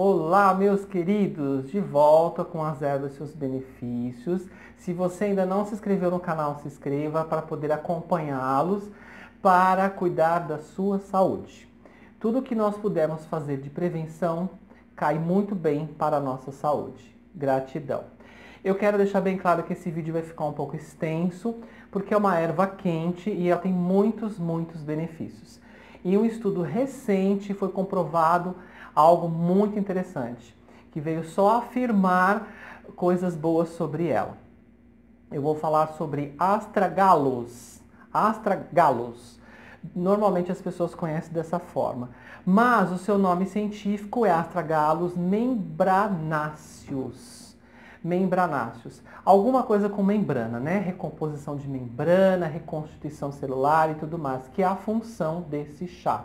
Olá, meus queridos! De volta com as ervas e seus benefícios. Se você ainda não se inscreveu no canal, se inscreva para poder acompanhá-los para cuidar da sua saúde. Tudo que nós pudermos fazer de prevenção cai muito bem para a nossa saúde. Gratidão! Eu quero deixar bem claro que esse vídeo vai ficar um pouco extenso, porque é uma erva quente e ela tem muitos benefícios. Em um estudo recente foi comprovado algo muito interessante, que veio só afirmar coisas boas sobre ela. Eu vou falar sobre astragalus. Astragalus. Normalmente as pessoas conhecem dessa forma, mas o seu nome científico é Astragalus membranaceus. Membranáceos. Alguma coisa com membrana, né? Recomposição de membrana, reconstituição celular e tudo mais, que é a função desse chá.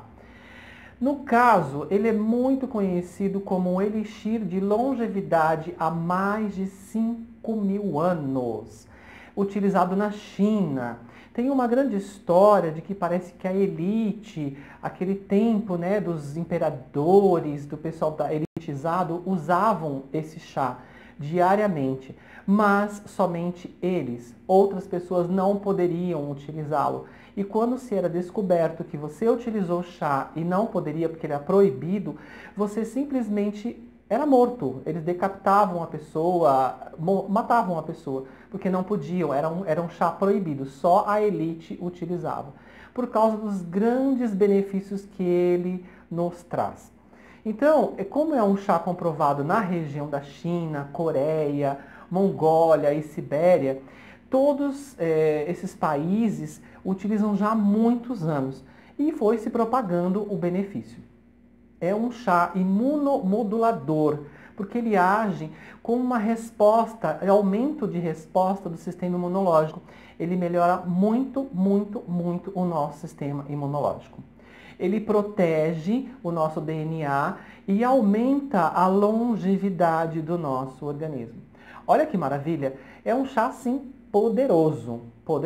No caso, ele é muito conhecido como um elixir de longevidade há mais de 5.000 anos, utilizado na China. Tem uma grande história de que parece que a elite, aquele tempo, né, dos imperadores, do pessoal elitizado, usavam esse chá diariamente, mas somente eles. Outras pessoas não poderiam utilizá-lo. E quando se era descoberto que você utilizou chá e não poderia, porque ele era proibido, você simplesmente era morto. Eles decapitavam a pessoa, matavam a pessoa, porque não podiam, era um chá proibido, só a elite utilizava, por causa dos grandes benefícios que ele nos traz. Então, como é um chá comprovado na região da China, Coreia, Mongólia e Sibéria, todos esses países utilizam já há muitos anos e foi se propagando o benefício. É um chá imunomodulador, porque ele age com uma resposta, aumento de resposta do sistema imunológico. Ele melhora muito o nosso sistema imunológico. Ele protege o nosso DNA e aumenta a longevidade do nosso organismo. Olha que maravilha! É um chá, sim, poderoso.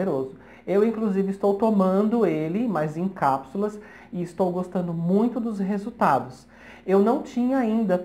Eu, inclusive, estou tomando ele, mas em cápsulas, e estou gostando muito dos resultados. Eu não tinha ainda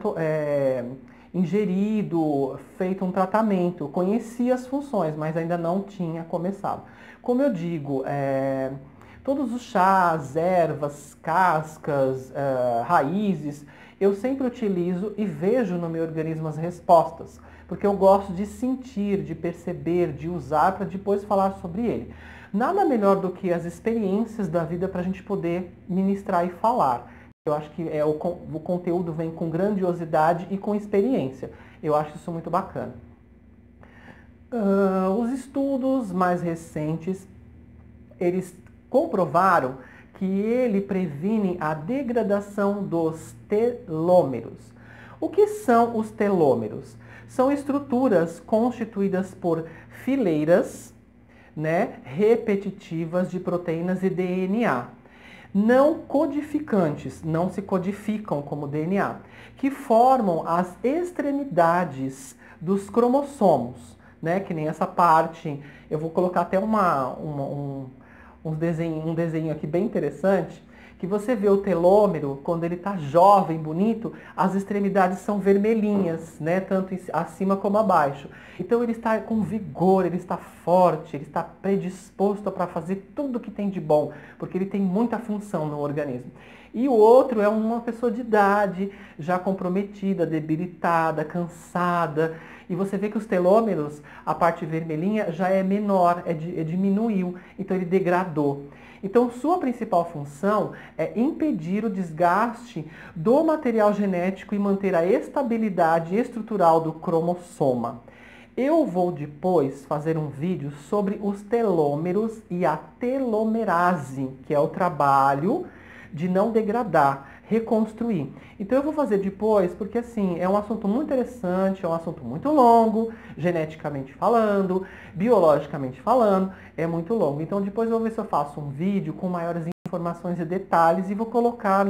ingerido, feito um tratamento. Conhecia as funções, mas ainda não tinha começado. Como eu digo, todos os chás, ervas, cascas, raízes, eu sempre utilizo e vejo no meu organismo as respostas, porque eu gosto de sentir, de perceber, de usar para depois falar sobre ele. Nada melhor do que as experiências da vida para a gente poder ministrar e falar. Eu acho que o conteúdo vem com grandiosidade e com experiência. Eu acho isso muito bacana. Os estudos mais recentes, eles comprovaram que ele previne a degradação dos telômeros. O que são os telômeros? São estruturas constituídas por fileiras, né, repetitivas de proteínas e DNA, não codificantes, não se codificam como DNA, que formam as extremidades dos cromossomos, né, que nem essa parte. Eu vou colocar até um desenho aqui bem interessante, que você vê o telômero, quando ele está jovem, bonito, as extremidades são vermelhinhas, né? Tanto acima como abaixo. Então ele está com vigor, ele está forte, ele está predisposto para fazer tudo que tem de bom, porque ele tem muita função no organismo. E o outro é uma pessoa de idade, já comprometida, debilitada, cansada. E você vê que os telômeros, a parte vermelhinha, já é menor, diminuiu, então ele degradou. Então, sua principal função é impedir o desgaste do material genético e manter a estabilidade estrutural do cromossoma. Eu vou depois fazer um vídeo sobre os telômeros e a telomerase, que é o trabalho de não degradar, reconstruir. Então eu vou fazer depois, porque assim, é um assunto muito interessante, é um assunto muito longo, geneticamente falando, biologicamente falando, é muito longo. Então depois eu vou ver se eu faço um vídeo com maiores informações e detalhes e vou colocar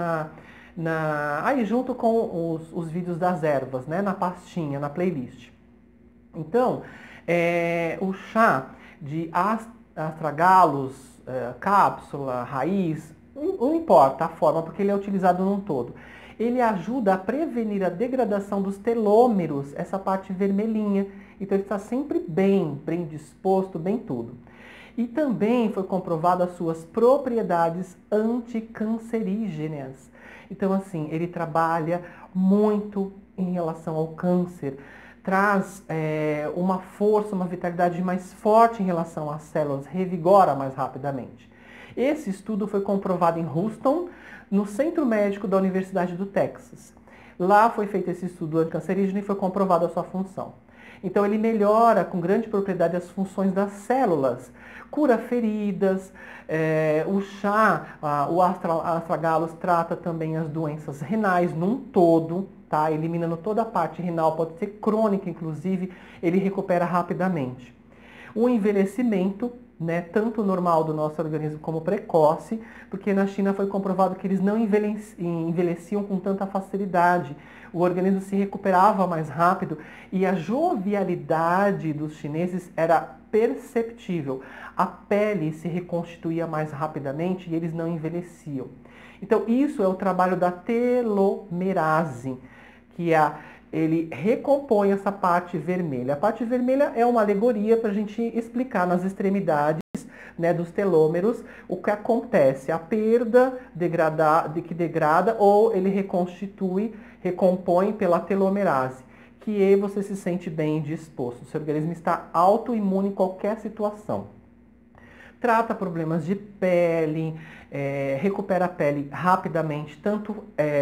aí junto com os vídeos das ervas, né, na pastinha, na playlist. Então, o chá de astragalus, cápsula, raiz, não importa a forma, porque ele é utilizado num todo. ele ajuda a prevenir a degradação dos telômeros, essa parte vermelhinha. Então ele está sempre bem disposto, bem tudo. E também foi comprovado as suas propriedades anticancerígenas. Então assim, ele trabalha muito em relação ao câncer, traz uma força, uma vitalidade mais forte em relação às células, revigora mais rapidamente. Esse estudo foi comprovado em Houston, no Centro Médico da Universidade do Texas. Lá foi feito esse estudo anticancerígeno e foi comprovada a sua função. Então ele melhora com grande propriedade as funções das células, cura feridas, o chá, o astragalus trata também as doenças renais num todo, tá? Eliminando toda a parte renal, pode ser crônica inclusive, ele recupera rapidamente. O envelhecimento, né, tanto normal do nosso organismo como precoce, porque na China foi comprovado que eles não envelheciam com tanta facilidade. O organismo se recuperava mais rápido e a jovialidade dos chineses era perceptível. A pele se reconstituía mais rapidamente e eles não envelheciam. Então isso é o trabalho da telomerase, que ele recompõe essa parte vermelha. A parte vermelha é uma alegoria para a gente explicar nas extremidades, né, dos telômeros o que acontece, a perda que degrada ou ele recompõe pela telomerase, que você se sente bem disposto. O seu organismo está autoimune em qualquer situação. Trata problemas de pele, recupera a pele rapidamente, tanto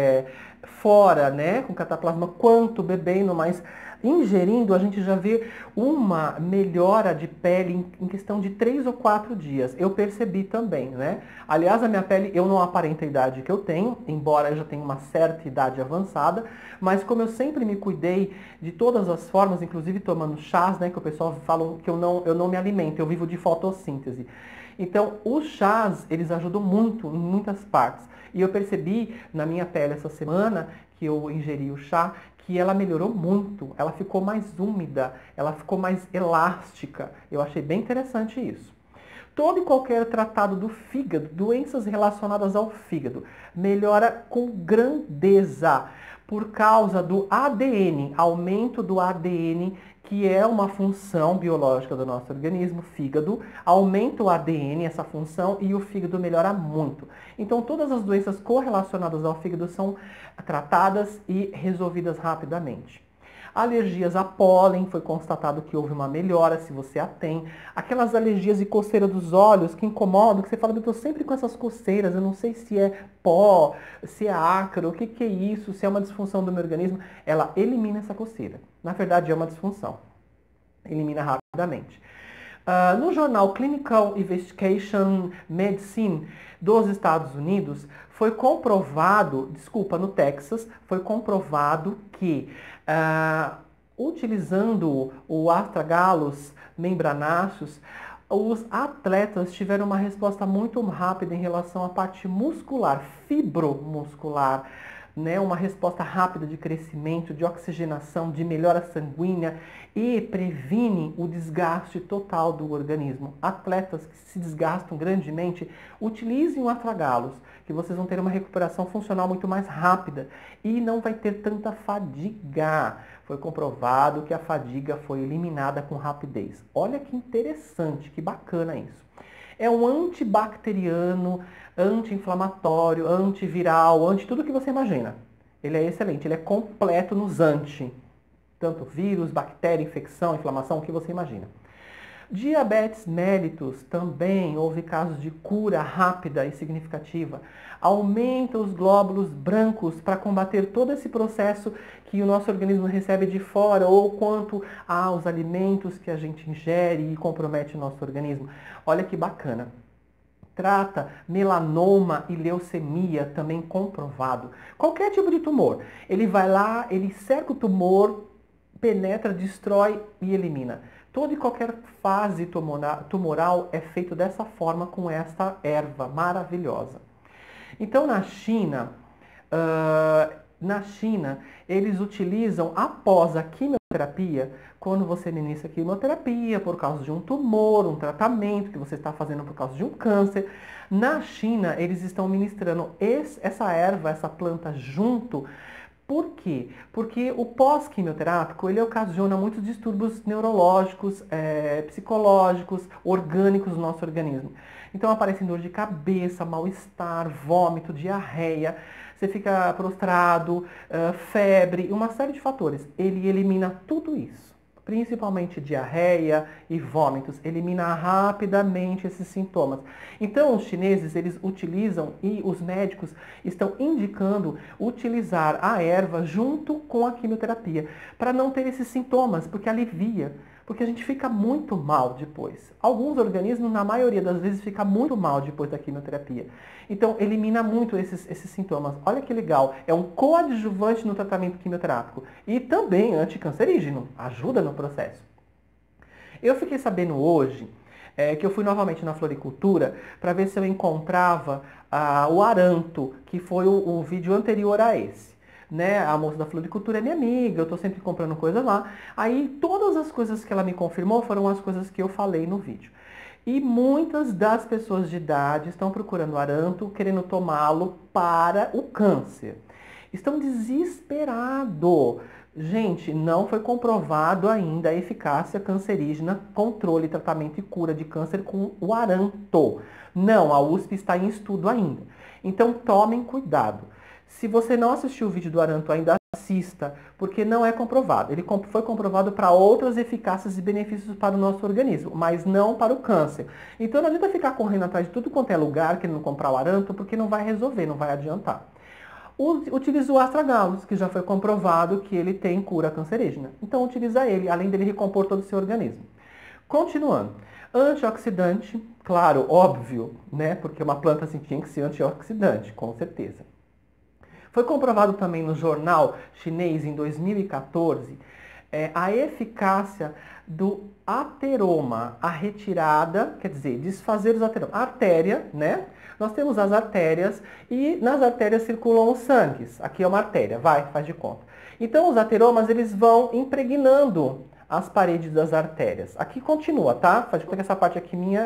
fora, né, com cataplasma, quanto bebendo, mas ingerindo a gente já vê uma melhora de pele em questão de 3 ou 4 dias. Eu percebi também, né? Aliás, a minha pele, eu não aparento a idade que eu tenho, embora eu já tenha uma certa idade avançada, mas como eu sempre me cuidei de todas as formas, inclusive tomando chás, né, que o pessoal fala que eu não me alimento, eu vivo de fotossíntese. Então, os chás, eles ajudam muito em muitas partes. E eu percebi na minha pele essa semana que eu ingeri o chá, que ela melhorou muito, ela ficou mais úmida, ela ficou mais elástica. Eu achei bem interessante isso. Todo e qualquer tratado do fígado, doenças relacionadas ao fígado, melhora com grandeza por causa do ADN, aumento do ADN, que é uma função biológica do nosso organismo, fígado, aumenta o ADN, essa função, e o fígado melhora muito. Então todas as doenças correlacionadas ao fígado são tratadas e resolvidas rapidamente. Alergias a pólen, foi constatado que houve uma melhora, se você a tem. Aquelas alergias e coceira dos olhos que incomodam, que você fala, eu estou sempre com essas coceiras, eu não sei se é pó, se é ácaro, o que é isso, se é uma disfunção do meu organismo. Ela elimina essa coceira. Na verdade, é uma disfunção. Elimina rapidamente. No jornal Clinical Investigation Medicine dos Estados Unidos, foi comprovado, no Texas, foi comprovado que utilizando o Astragalus membranaceus, os atletas tiveram uma resposta muito rápida em relação à parte muscular, fibromuscular, né, uma resposta rápida de crescimento, de oxigenação, de melhora sanguínea e previne o desgaste total do organismo. Atletas que se desgastam grandemente, utilizem o Astragalus, que vocês vão ter uma recuperação funcional muito mais rápida e não vai ter tanta fadiga. Foi comprovado que a fadiga foi eliminada com rapidez. Olha que interessante, que bacana isso. É um antibacteriano, anti-inflamatório, antiviral, tudo que você imagina. Ele é excelente, ele é completo nos anti. Tanto vírus, bactéria, infecção, inflamação, o que você imagina. Diabetes mellitus, também houve casos de cura rápida e significativa. Aumenta os glóbulos brancos para combater todo esse processo que o nosso organismo recebe de fora ou quanto aos alimentos que a gente ingere e compromete o nosso organismo. Olha que bacana. Trata melanoma e leucemia, também comprovado. Qualquer tipo de tumor. Ele vai lá, ele cerca o tumor, penetra, destrói e elimina. Toda e qualquer fase tumoral é feito dessa forma com esta erva maravilhosa. Então na China, eles utilizam, após a quimioterapia, terapia, quando você inicia quimioterapia por causa de um tumor, um tratamento que você está fazendo por causa de um câncer, na China eles estão ministrando essa erva, essa planta junto. Por quê? Porque o pós-quimioterápico, ele ocasiona muitos distúrbios neurológicos, psicológicos, orgânicos no nosso organismo. Então aparecem dor de cabeça, mal-estar, vômito, diarreia, você fica prostrado, febre, uma série de fatores. Ele elimina tudo isso, principalmente diarreia e vômitos, elimina rapidamente esses sintomas. Então os chineses, eles utilizam, e os médicos estão indicando utilizar a erva junto com a quimioterapia, para não ter esses sintomas, porque alivia. Porque a gente fica muito mal depois. Alguns organismos, na maioria das vezes, fica muito mal depois da quimioterapia. Então, elimina muito esses sintomas. Olha que legal. É um coadjuvante no tratamento quimioterápico. E também anticancerígeno. Ajuda no processo. Eu fiquei sabendo hoje que eu fui novamente na floricultura para ver se eu encontrava o aranto, que foi o vídeo anterior a esse. Né? A moça da floricultura é minha amiga, eu tô sempre comprando coisa lá. Aí todas as coisas que ela me confirmou foram as coisas que eu falei no vídeo. E muitas das pessoas de idade estão procurando aranto, querendo tomá-lo para o câncer. Estão desesperados. Gente, não foi comprovado ainda a eficácia cancerígena, controle, tratamento e cura de câncer com o aranto. Não, a USP está em estudo ainda. Então tomem cuidado. Se você não assistiu o vídeo do aranto ainda, assista, porque não é comprovado. Ele foi comprovado para outras eficácias e benefícios para o nosso organismo, mas não para o câncer. Então não adianta ficar correndo atrás de tudo quanto é lugar, querendo comprar o aranto, porque não vai resolver, não vai adiantar. Utilize o astragalos, que já foi comprovado que ele tem cura cancerígena. Então utiliza ele, além dele recompor todo o seu organismo. Continuando. Antioxidante, claro, óbvio, né? Porque uma planta assim tinha que ser antioxidante, com certeza. Foi comprovado também no jornal chinês em 2014 a eficácia do ateroma, a retirada, quer dizer, desfazer os ateromas. A artéria, né? Nós temos as artérias e nas artérias circulam os sangues. Aqui é uma artéria, faz de conta. Então os ateromas, eles vão impregnando as paredes das artérias. Aqui continua, tá? Faz de conta que essa parte aqui minha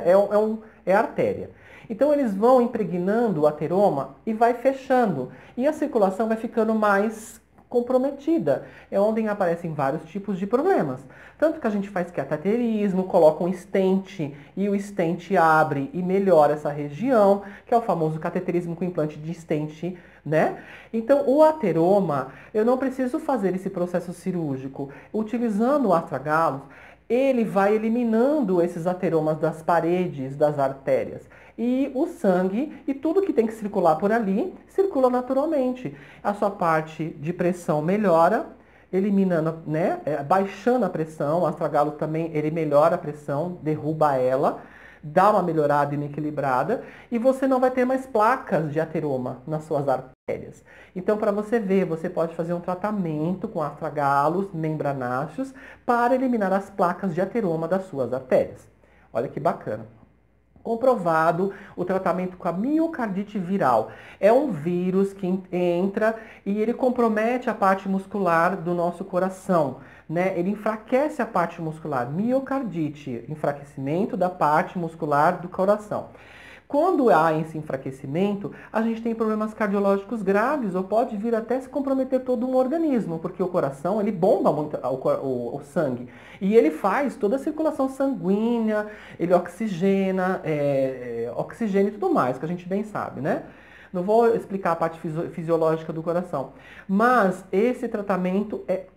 é a artéria. Então eles vão impregnando o ateroma e vai fechando. E a circulação vai ficando mais comprometida. É onde aparecem vários tipos de problemas. Tanto que a gente faz cateterismo, coloca um stent e o stent abre e melhora essa região, que é o famoso cateterismo com implante de stent, né? Então o ateroma, eu não preciso fazer esse processo cirúrgico. Utilizando o astragalos, ele vai eliminando esses ateromas das paredes das artérias. E o sangue e tudo que tem que circular por ali, circula naturalmente. A sua parte de pressão melhora, eliminando, né, baixando a pressão. O astragalo também, ele melhora a pressão, derruba ela, dá uma melhorada inequilibrada e você não vai ter mais placas de ateroma nas suas artérias. Então, para você ver, você pode fazer um tratamento com astragalos membranáceos para eliminar as placas de ateroma das suas artérias. Olha que bacana. Comprovado o tratamento com a miocardite viral. É um vírus que entra e ele compromete a parte muscular do nosso coração, né? Ele enfraquece a parte muscular. Miocardite, enfraquecimento da parte muscular do coração. Quando há esse enfraquecimento, a gente tem problemas cardiológicos graves ou pode vir até se comprometer todo um organismo, porque o coração, ele bomba muito o sangue e ele faz toda a circulação sanguínea, ele oxigena, oxigênio e tudo mais, que a gente bem sabe, né? Não vou explicar a parte fisiológica do coração, mas esse tratamento é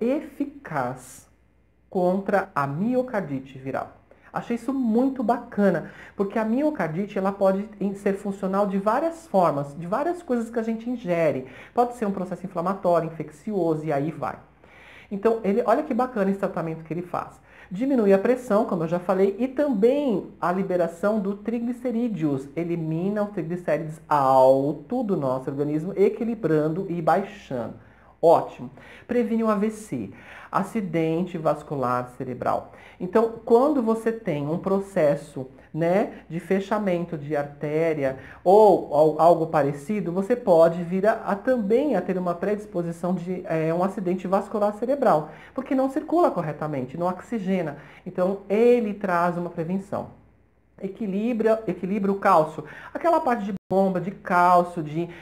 eficaz contra a miocardite viral. Achei isso muito bacana, porque a miocardite ela pode ser funcional de várias formas, de várias coisas que a gente ingere. Pode ser um processo inflamatório, infeccioso e aí vai. Então, olha que bacana esse tratamento que ele faz. Diminui a pressão, como eu já falei, e também a liberação do triglicerídeos. Elimina os triglicérides alto do nosso organismo, equilibrando e baixando. Ótimo. Previne o AVC, acidente vascular cerebral. Então, quando você tem um processo, né, de fechamento de artéria ou algo parecido, você pode vir também a ter uma predisposição de um acidente vascular cerebral, porque não circula corretamente, não oxigena. Então, ele traz uma prevenção. Equilibra o cálcio. Aquela parte de bomba, de cálcio, de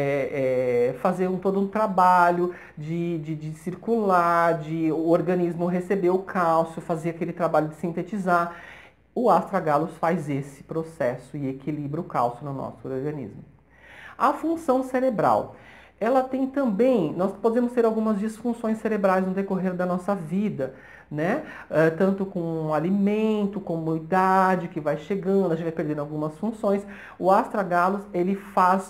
fazer todo um trabalho, de circular, de o organismo receber o cálcio, fazer aquele trabalho de sintetizar. O astragalos faz esse processo e equilibra o cálcio no nosso organismo. A função cerebral. Ela tem também, nós podemos ter algumas disfunções cerebrais no decorrer da nossa vida, né? Tanto com alimento, como idade que vai chegando, a gente vai perdendo algumas funções. O astragalos, ele faz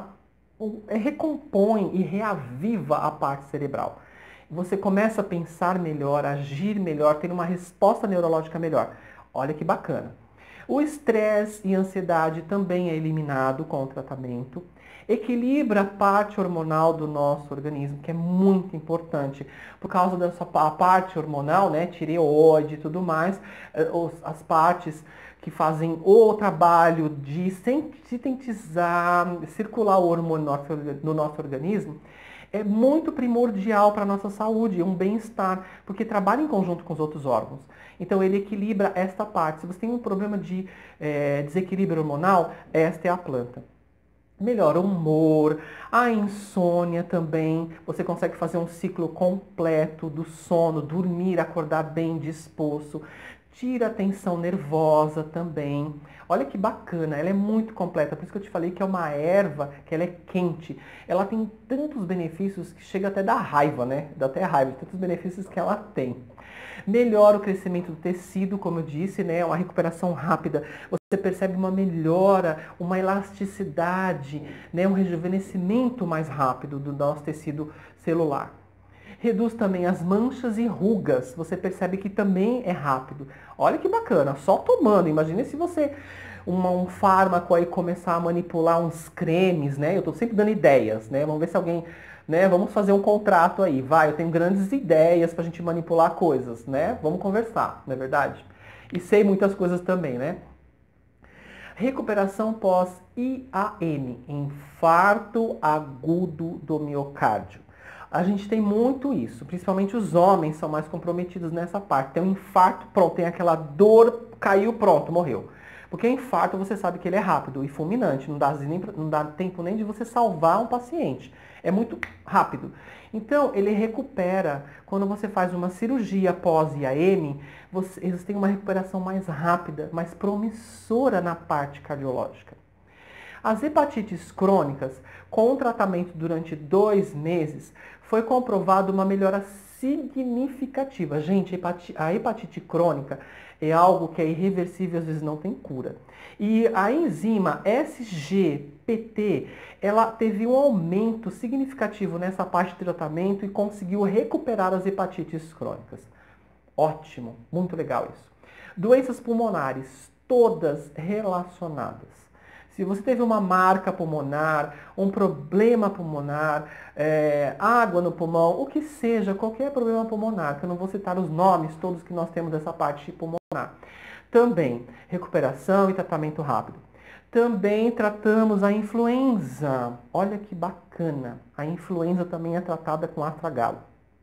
recompõe e reaviva a parte cerebral. Você começa a pensar melhor, agir melhor, ter uma resposta neurológica melhor. Olha que bacana. O estresse e ansiedade também é eliminado com o tratamento. Equilibra a parte hormonal do nosso organismo, que é muito importante. Por causa dessa parte hormonal, né, tireoide e tudo mais, as partes que fazem o trabalho de sintetizar, circular o hormônio no nosso organismo, é muito primordial para a nossa saúde, um bem-estar, porque trabalha em conjunto com os outros órgãos. Então ele equilibra esta parte. Se você tem um problema de desequilíbrio hormonal, esta é a planta. Melhora o humor, a insônia também. Você consegue fazer um ciclo completo do sono, dormir, acordar bem disposto. Tira a tensão nervosa também. Olha que bacana, ela é muito completa. Por isso que eu te falei que é uma erva, que ela é quente. Ela tem tantos benefícios que chega até a dar raiva, né? Dá até raiva de tantos benefícios que ela tem. Melhora o crescimento do tecido, como eu disse, né? Uma recuperação rápida. Você percebe uma melhora, uma elasticidade, né? Um rejuvenescimento mais rápido do nosso tecido celular. Reduz também as manchas e rugas. Você percebe que também é rápido. Olha que bacana, só tomando. Imagine se você, um fármaco aí, começar a manipular uns cremes, né? Eu estou sempre dando ideias, né? Vamos ver se alguém, né? Vamos fazer um contrato aí. Vai, eu tenho grandes ideias para a gente manipular coisas, né? Vamos conversar, não é verdade? E sei muitas coisas também, né? Recuperação pós-IAM, infarto agudo do miocárdio. A gente tem muito isso, principalmente os homens são mais comprometidos nessa parte. Tem um infarto, pronto, tem aquela dor, caiu, pronto, morreu. Porque infarto você sabe que ele é rápido e fulminante, não dá tempo nem de você salvar um paciente. É muito rápido. Então, ele recupera. Quando você faz uma cirurgia pós-IAM, eles têm uma recuperação mais rápida, mais promissora na parte cardiológica. As hepatites crônicas, com tratamento durante 2 meses, foi comprovado uma melhora significativa. Gente, a hepatite crônica é algo que é irreversível, às vezes não tem cura. E a enzima SGPT, ela teve um aumento significativo nessa parte de tratamento e conseguiu recuperar as hepatites crônicas. Ótimo, muito legal isso. Doenças pulmonares, todas relacionadas. Se você teve uma marca pulmonar, um problema pulmonar, água no pulmão, o que seja, qualquer problema pulmonar, que eu não vou citar os nomes todos que nós temos dessa parte pulmonar. Também, recuperação e tratamento rápido. Também tratamos a influenza. Olha que bacana. A influenza também é tratada com astragalo.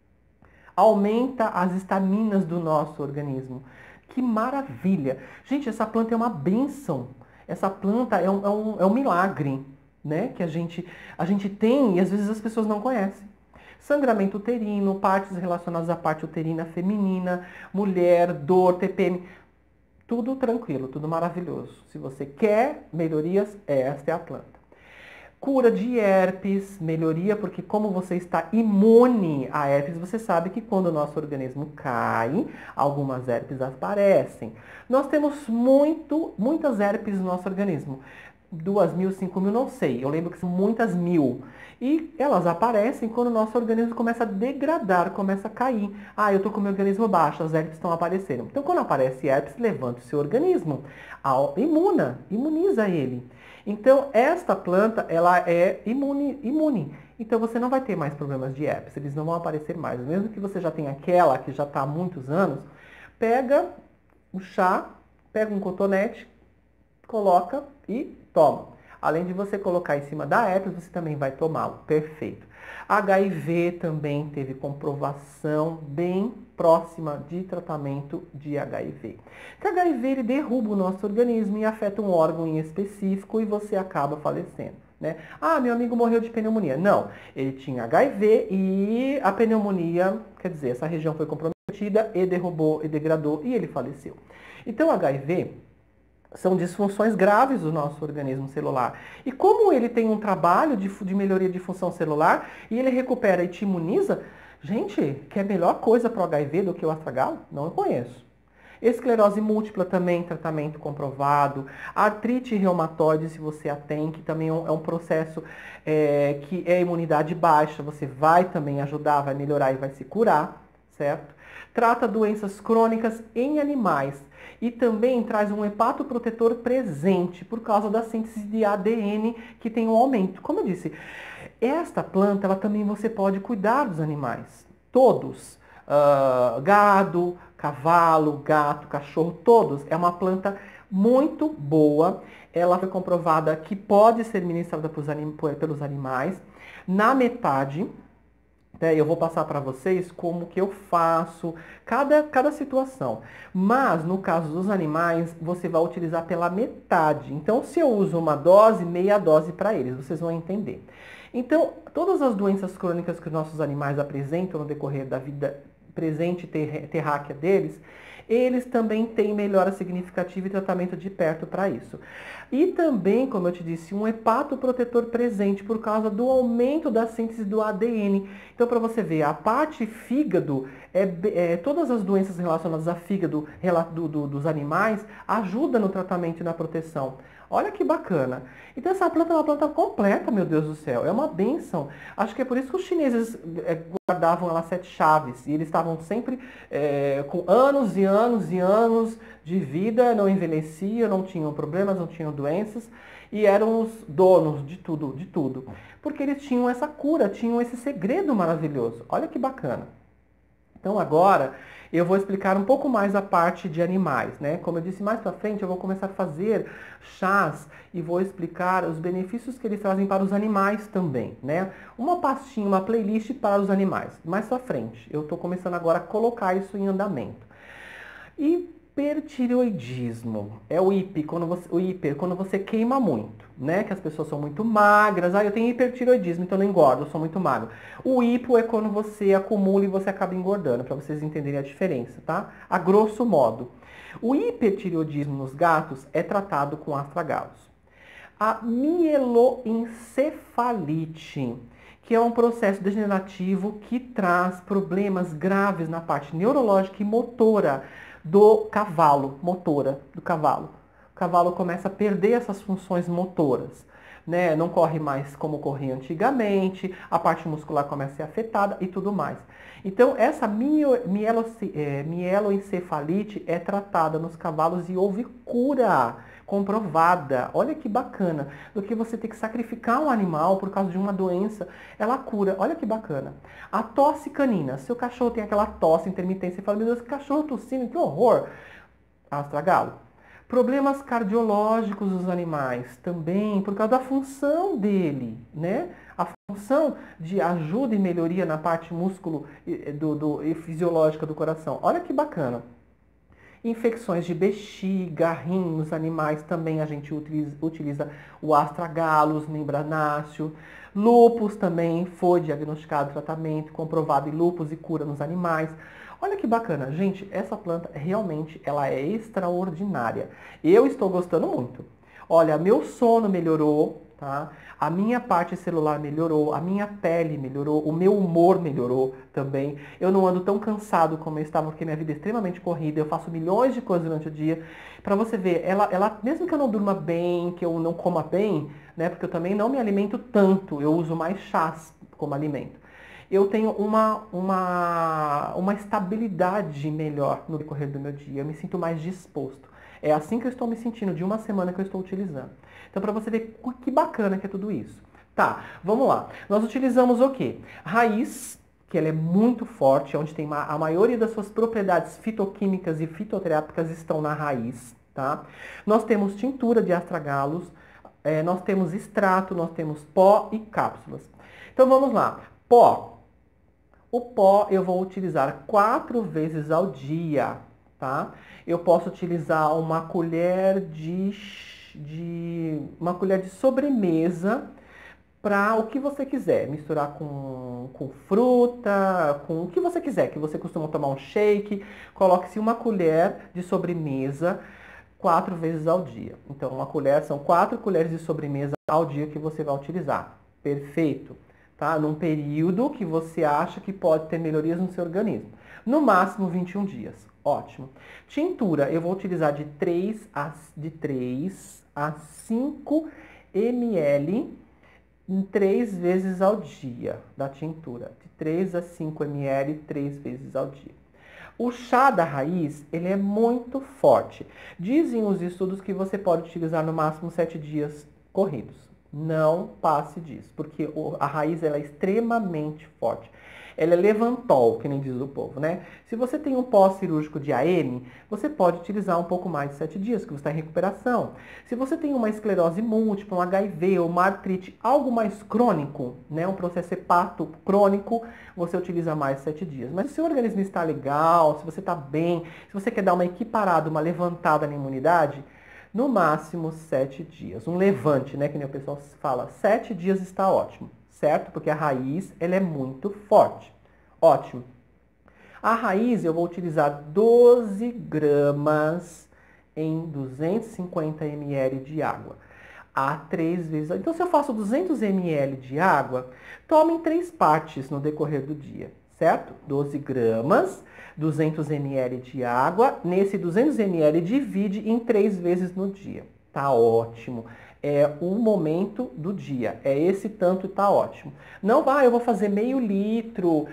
Aumenta as estaminas do nosso organismo. Que maravilha! Gente, essa planta é uma bênção. Essa planta é um milagre, né? Que a gente tem e às vezes as pessoas não conhecem. Sangramento uterino, partes relacionadas à parte uterina feminina, mulher, dor, TPM. Tudo tranquilo, tudo maravilhoso. Se você quer melhorias, esta é a planta. Cura de herpes, melhoria, porque como você está imune a herpes, você sabe que quando o nosso organismo cai, algumas herpes aparecem. Nós temos muitas herpes no nosso organismo. 2.000, 5.000, não sei. Eu lembro que são muitas mil. E elas aparecem quando o nosso organismo começa a degradar, começa a cair. Ah, eu estou com o meu organismo baixo, as herpes estão aparecendo. Então, quando aparece herpes, levanta o seu organismo, imuniza ele. Então, esta planta, ela é imune. Então, você não vai ter mais problemas de herpes, eles não vão aparecer mais. Mesmo que você já tenha aquela que já está há muitos anos, pega o chá, pega um cotonete, coloca e toma. Além de você colocar em cima da herpes, você também vai tomá-lo. Perfeito. HIV também teve comprovação bem próxima de tratamento de HIV. Que HIV ele derruba o nosso organismo e afeta um órgão em específico e você acaba falecendo. Né? Ah, meu amigo morreu de pneumonia. Não, ele tinha HIV e a pneumonia, quer dizer, essa região foi comprometida e derrubou e degradou e ele faleceu. Então, HIV são disfunções graves do nosso organismo celular. E como ele tem um trabalho de melhoria de função celular e ele recupera e te imuniza, gente, que é melhor coisa para o HIV do que o astragalo? Não conheço. Esclerose múltipla também, tratamento comprovado. Artrite reumatoide, se você a tem, que também é um processo que é imunidade baixa. Você vai também ajudar, vai melhorar e vai se curar, certo? Trata doenças crônicas em animais. E também traz um hepatoprotetor presente por causa da síntese de ADN que tem um aumento. Como eu disse, esta planta, ela também você pode cuidar dos animais. Todos. Gado, cavalo, gato, cachorro, todos. É uma planta muito boa. Ela foi comprovada que pode ser ministrada pelos animais. Na metade, eu vou passar para vocês como que eu faço cada situação. Mas, no caso dos animais, você vai utilizar pela metade. Então, se eu uso uma dose, meia dose para eles, vocês vão entender. Então, todas as doenças crônicas que os nossos animais apresentam no decorrer da vida presente terráquea deles, eles também têm melhora significativa e tratamento de perto para isso. E também, como eu te disse, um hepatoprotetor presente por causa do aumento da síntese do ADN. Então, para você ver, a parte fígado, todas as doenças relacionadas a fígado dos animais ajudam no tratamento e na proteção. Olha que bacana. Então essa planta é uma planta completa, meu Deus do céu. É uma bênção. Acho que é por isso que os chineses guardavam ela 7 chaves. E eles estavam sempre com anos e anos e anos de vida, não envelheciam, não tinham problemas, não tinham doenças. E eram os donos de tudo, de tudo. Porque eles tinham essa cura, tinham esse segredo maravilhoso. Olha que bacana. Então agora eu vou explicar um pouco mais a parte de animais, né? Como eu disse mais pra frente, eu vou começar a fazer chás e vou explicar os benefícios que eles trazem para os animais também, né? Uma pastinha, uma playlist para os animais. Mais pra frente, eu tô começando agora a colocar isso em andamento. Hipertireoidismo é o hiper, quando você queima muito, né? Que as pessoas são muito magras. Ah, eu tenho hipertireoidismo, então eu não engordo, eu sou muito magro. O hipo é quando você acumula e você acaba engordando, para vocês entenderem a diferença, tá? A grosso modo. O hipertireoidismo nos gatos é tratado com astragalos. A mieloencefalite, que é um processo degenerativo que traz problemas graves na parte neurológica e motora do cavalo, do cavalo. O cavalo começa a perder essas funções motoras, né? Não corre mais como corria antigamente, a parte muscular começa a ser afetada e tudo mais. Então, essa mieloencefalite é tratada nos cavalos e houve cura comprovada. Olha que bacana. Do que você ter que sacrificar um animal por causa de uma doença, ela cura. Olha que bacana. A tosse canina. Seu cachorro tem aquela tosse intermitente, você fala, meu Deus, que cachorro tossindo, que horror. Astragalo. Problemas cardiológicos dos animais também, por causa da função dele, né? A função de ajuda e melhoria na parte músculo e fisiológica do coração. Olha que bacana. Infecções de bexiga, rim nos animais também a gente utiliza o astragalos, membranáceo. Lúpus também foi diagnosticado, tratamento comprovado em lúpus e cura nos animais. Olha que bacana, gente, essa planta realmente ela é extraordinária. Eu estou gostando muito. Olha, meu sono melhorou, tá? A minha parte celular melhorou, a minha pele melhorou, o meu humor melhorou também. Eu não ando tão cansado como eu estava, porque minha vida é extremamente corrida, eu faço milhões de coisas durante o dia. Pra você ver, ela mesmo que eu não durma bem, que eu não coma bem, né? Porque eu também não me alimento tanto, eu uso mais chás como alimento. Eu tenho uma estabilidade melhor no decorrer do meu dia, eu me sinto mais disposto. É assim que eu estou me sentindo, de uma semana que eu estou utilizando. Então, Então, para você ver que bacana que é tudo isso. Tá, vamos lá. Nós utilizamos o quê? Raiz, que ela é muito forte, onde tem a maioria das suas propriedades fitoquímicas e fitoterápicas estão na raiz, tá? Nós temos tintura de astragalos, nós temos extrato, nós temos pó e cápsulas. Então vamos lá. Pó. O pó eu vou utilizar 4 vezes ao dia, tá? Eu posso utilizar uma colher de sobremesa para o que você quiser. Misturar com fruta, com o que você quiser, que você costuma tomar um shake. Coloque-se uma colher de sobremesa 4 vezes ao dia. Então, uma colher são 4 colheres de sobremesa ao dia que você vai utilizar. Perfeito. Tá? Num período que você acha que pode ter melhorias no seu organismo. No máximo 21 dias. Ótimo. Tintura, eu vou utilizar de 3 a 5 ml 3 vezes ao dia da tintura. De 3 a 5 ml 3 vezes ao dia. O chá da raiz, ele é muito forte. Dizem os estudos que você pode utilizar no máximo 7 dias corridos. Não passe disso, porque a raiz ela é extremamente forte. Ela é levantol, que nem diz o povo, né? Se você tem um pós-cirúrgico de AM, você pode utilizar um pouco mais de 7 dias, que você está em recuperação. Se você tem uma esclerose múltipla, um HIV ou uma artrite, algo mais crônico, né? Um processo hepato crônico, você utiliza mais de 7 dias. Mas se o seu organismo está legal, se você está bem, se você quer dar uma equiparada, uma levantada na imunidade, no máximo 7 dias. Um levante, né? Que nem o pessoal fala, 7 dias está ótimo. Certo? Porque a raiz, ela é muito forte. Ótimo. A raiz eu vou utilizar 12 gramas em 250 ml de água. A 3 vezes. Então, se eu faço 200 ml de água, tome em 3 partes no decorrer do dia. Certo? 12 gramas, 200 ml de água. Nesse 200 ml, divide em 3 vezes no dia. Tá ótimo. É o momento do dia. É esse tanto e tá ótimo. Não vai, eu vou fazer meio litro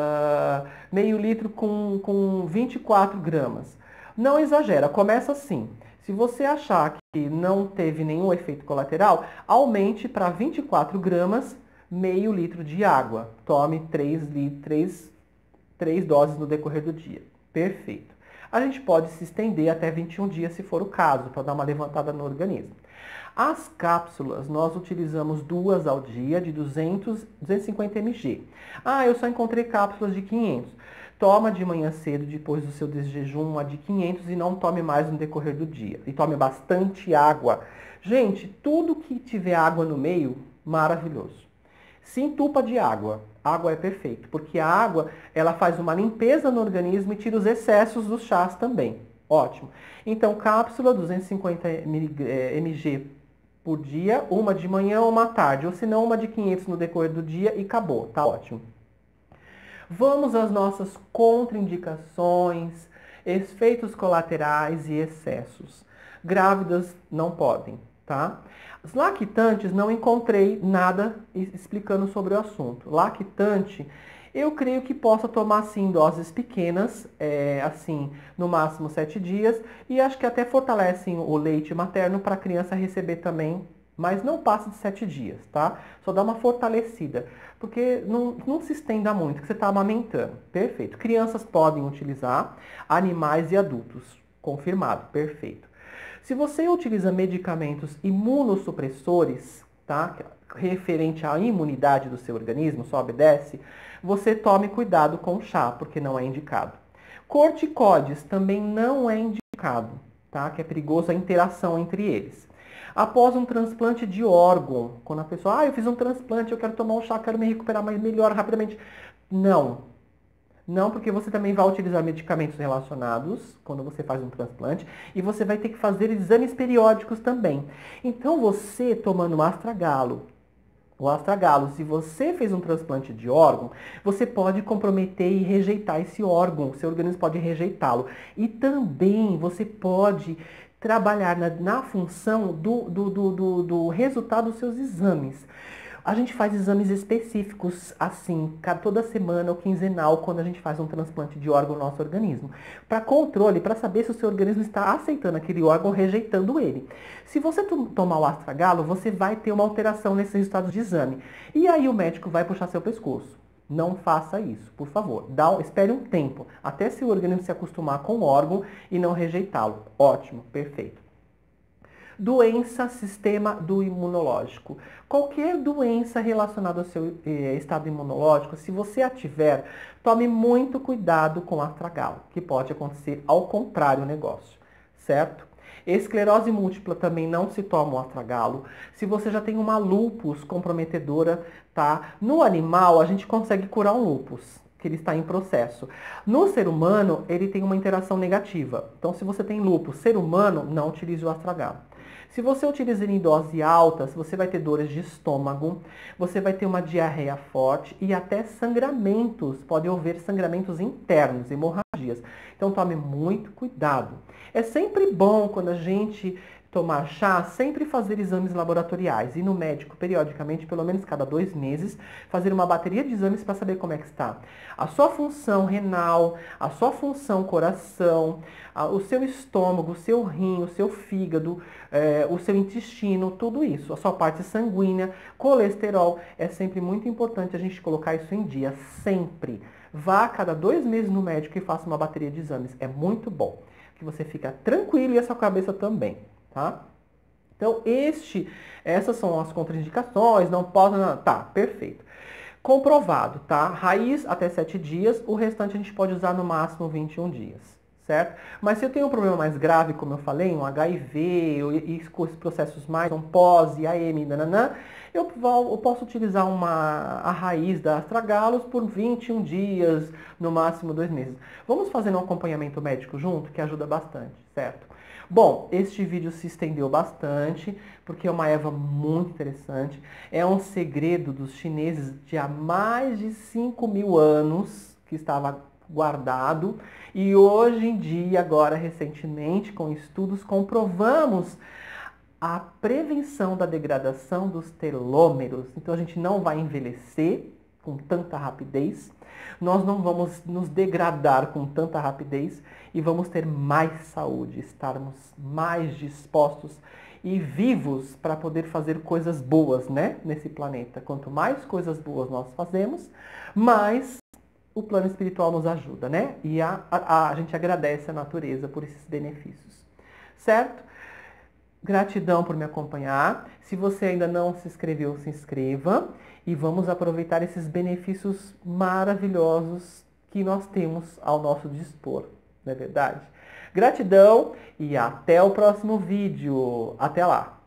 com 24 gramas. Não exagera, começa assim. Se você achar que não teve nenhum efeito colateral, aumente para 24 gramas, meio litro de água. Tome 3 doses no decorrer do dia. Perfeito. A gente pode se estender até 21 dias, se for o caso, para dar uma levantada no organismo. As cápsulas, nós utilizamos 2 ao dia, de 250 mg. Ah, eu só encontrei cápsulas de 500. Toma de manhã cedo, depois do seu desjejum, uma de 500 e não tome mais no decorrer do dia. E tome bastante água. Gente, tudo que tiver água no meio, maravilhoso. Se entupa de água. Água é perfeito, porque a água, ela faz uma limpeza no organismo e tira os excessos dos chás também. Ótimo. Então, cápsula 250 mg por dia, uma de manhã ou uma à tarde, ou se não, uma de 500 no decorrer do dia e acabou, tá ótimo. Vamos às nossas contraindicações, efeitos colaterais e excessos. Grávidas não podem, tá? Os lactantes, não encontrei nada explicando sobre o assunto. Lactante, eu creio que possa tomar, sim, doses pequenas, assim, no máximo 7 dias, e acho que até fortalecem o leite materno para a criança receber também, mas não passa de 7 dias, tá? Só dá uma fortalecida, porque não se estenda muito, que você está amamentando. Perfeito. Crianças podem utilizar, animais e adultos. Confirmado, perfeito. Se você utiliza medicamentos imunossupressores, tá? Referente à imunidade do seu organismo, sobe e desce, você tome cuidado com o chá, porque não é indicado. Corticoides também não é indicado, tá? Que é perigoso a interação entre eles. Após um transplante de órgão, quando a pessoa, eu fiz um transplante, eu quero tomar um chá, quero me recuperar mais melhor rapidamente. Não. Não, porque você também vai utilizar medicamentos relacionados quando você faz um transplante e você vai ter que fazer exames periódicos também. Então você tomando um astragalo, o astragalo, se você fez um transplante de órgão, você pode comprometer e rejeitar esse órgão, o seu organismo pode rejeitá-lo. E também você pode trabalhar na função do resultado dos seus exames. A gente faz exames específicos, assim, toda semana ou quinzenal, quando a gente faz um transplante de órgão no nosso organismo. Para controle, para saber se o seu organismo está aceitando aquele órgão ou rejeitando ele. Se você tomar o astragalo, você vai ter uma alteração nesses resultados de exame. E aí o médico vai puxar seu pescoço. Não faça isso, por favor. Espere um tempo, até seu organismo se acostumar com o órgão e não rejeitá-lo. Ótimo, perfeito. Doença, sistema do imunológico. Qualquer doença relacionada ao seu estado imunológico, se você a tiver, tome muito cuidado com o astragalo, que pode acontecer ao contrário o negócio, certo? Esclerose múltipla também não se toma o astragalo. Se você já tem uma lúpus comprometedora, tá? No animal, a gente consegue curar um lúpus, que ele está em processo. No ser humano, ele tem uma interação negativa. Então, se você tem lúpus ser humano, não utilize o astragalo. Se você utiliza ele em dose alta, você vai ter dores de estômago, você vai ter uma diarreia forte e até sangramentos. Pode haver sangramentos internos, hemorragias. Então tome muito cuidado. É sempre bom quando a gente tomar chá, sempre fazer exames laboratoriais. Ir no médico periodicamente, pelo menos cada 2 meses, fazer uma bateria de exames para saber como é que está. A sua função renal, a sua função coração, o seu estômago, o seu rim, o seu fígado, o seu intestino, tudo isso. A sua parte sanguínea, colesterol. É sempre muito importante a gente colocar isso em dia, sempre. Vá a cada 2 meses no médico e faça uma bateria de exames. É muito bom. Que você fica tranquilo e a sua cabeça também. Tá? Então, essas são as contraindicações, não pode... Tá, perfeito. Comprovado, tá? Raiz até 7 dias, o restante a gente pode usar no máximo 21 dias, certo? Mas se eu tenho um problema mais grave, como eu falei, um HIV, e com os processos mais, um pós, IAM, nananã, eu posso utilizar a raiz da astragalos por 21 dias, no máximo 2 meses. Vamos fazer um acompanhamento médico junto, que ajuda bastante, certo? Bom, este vídeo se estendeu bastante, porque é uma erva muito interessante. É um segredo dos chineses de há mais de 5.000 anos, que estava guardado. E hoje em dia, agora recentemente, com estudos, comprovamos a prevenção da degradação dos telômeros. Então a gente não vai envelhecer com tanta rapidez, nós não vamos nos degradar com tanta rapidez e vamos ter mais saúde, estarmos mais dispostos e vivos para poder fazer coisas boas, né, nesse planeta. Quanto mais coisas boas nós fazemos, mais o plano espiritual nos ajuda, né? E a gente agradece a natureza por esses benefícios, certo? Gratidão por me acompanhar. Se você ainda não se inscreveu, se inscreva. E vamos aproveitar esses benefícios maravilhosos que nós temos ao nosso dispor, não é verdade? Gratidão e até o próximo vídeo. Até lá!